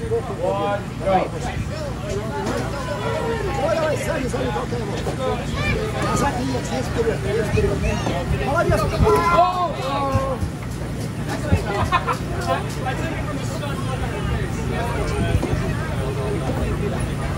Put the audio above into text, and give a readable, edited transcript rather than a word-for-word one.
One, go. Olha, segue qualquer um. Mas aqui, respira. Olha isso. Oh!